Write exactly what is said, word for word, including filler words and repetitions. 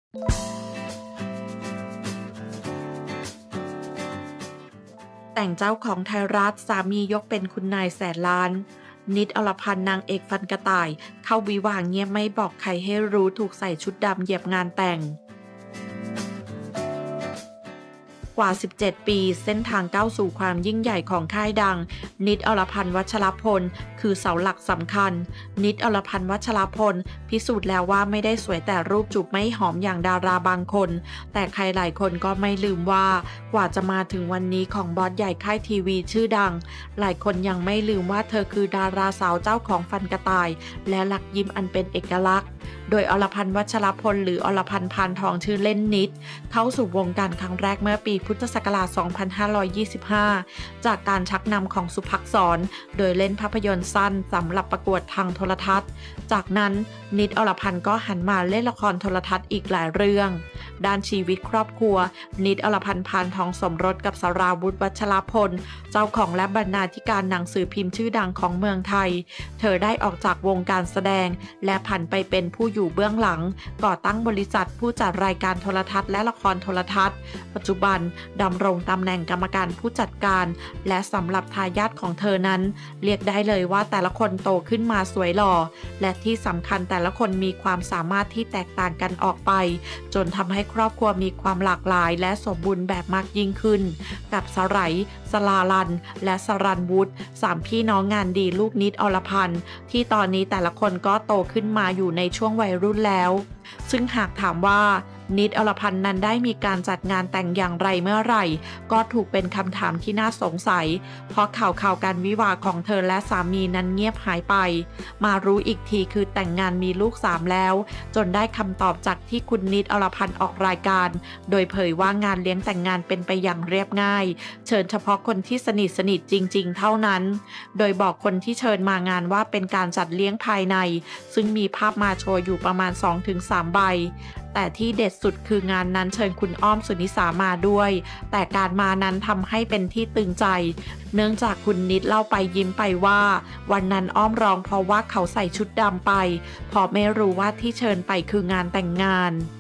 แต่งเจ้าของไทยรัฐสามียกเป็นคุณนายแสนล้านนิดอรพันธ์นางเอกฟันกระต่ายเข้าวิวาห์เงียบไม่บอกใครให้รู้ถูกใส่ชุดดำเหยียบงานแต่งกว่าสิบเจ็ดปีเส้นทางก้าวสู่ความยิ่งใหญ่ของค่ายดังนิดอรพันธ์วัชรพลคือเสาหลักสำคัญนิดอรพันธ์วัชรพลพิสูจน์แล้วว่าไม่ได้สวยแต่รูปจูบไม่หอมอย่างดาราบางคนแต่ใครหลายคนก็ไม่ลืมว่ากว่าจะมาถึงวันนี้ของบอสใหญ่ค่ายทีวีชื่อดังหลายคนยังไม่ลืมว่าเธอคือดาราสาวเจ้าของฟันกระต่ายและหลักยิ้มอันเป็นเอกลักษณ์โดยอรพันธ์วัชรพลหรืออรพันธ์พานทองชื่อเล่นนิดเข้าสู่วงการครั้งแรกเมื่อปีพุทธศักราช สองพันห้าร้อยยี่สิบห้า จากการชักนำของสุภักษรโดยเล่นภาพยนตร์สั้นสำหรับประกวดทางโทรทัศน์จากนั้นนิดอรพันธ์ก็หันมาเล่นละครโทรทัศน์อีกหลายเรื่องด้านชีวิตครอบครัวนิดอรพันธ์พานทองสมรสกับสราวุธวัชรพลเจ้าของและบรรณาธิการหนังสือพิมพ์ชื่อดังของเมืองไทยเธอได้ออกจากวงการแสดงและผันไปเป็นผู้อยู่เบื้องหลังก่อตั้งบริษัทผู้จัดรายการโทรทัศน์และละครโทรทัศน์ปัจจุบันดำรงตำแหน่งกรรมการผู้จัดการและสำหรับทายาทของเธอนั้นเรียกได้เลยว่าแต่ละคนโตขึ้นมาสวยหล่อและที่สำคัญแต่ละคนมีความสามารถที่แตกต่างกันออกไปจนทำให้ครอบครัวมีความหลากหลายและสมบูรณ์แบบมากยิ่งขึ้นกับสไหรสลาลันและสรันวุฒิสามพี่น้องงานดีลูกนิดอรพันธ์ที่ตอนนี้แต่ละคนก็โตขึ้นมาอยู่ในช่วงวัยรุ่นแล้วซึ่งหากถามว่านิดอรพันธ์นั้นได้มีการจัดงานแต่งอย่างไรเมื่อไหร่ก็ถูกเป็นคำถามที่น่าสงสัยเพราะข่าวข่าวการวิวาห์ของเธอและสามีนั้นเงียบหายไปมารู้อีกทีคือแต่งงานมีลูกสามแล้วจนได้คำตอบจากที่คุณนิดอรพันธ์ออกรายการโดยเผยว่างานเลี้ยงแต่งงานเป็นไปอย่างเรียบง่ายเชิญเฉพาะคนที่สนิทสนิทจริงๆเท่านั้นโดยบอกคนที่เชิญมางานว่าเป็นการจัดเลี้ยงภายในซึ่งมีภาพมาโชว์อยู่ประมาณ สองถึงสาม ใบแต่ที่เด็ดสุดคืองานนั้นเชิญคุณอ้อมสุนิสามาด้วยแต่การมานั้นทำให้เป็นที่ตึงใจเนื่องจากคุณนิดเล่าไปยิ้มไปว่าวันนั้นอ้อมร้องเพราะว่าเขาใส่ชุดดำไปเพราะไม่รู้ว่าที่เชิญไปคืองานแต่งงาน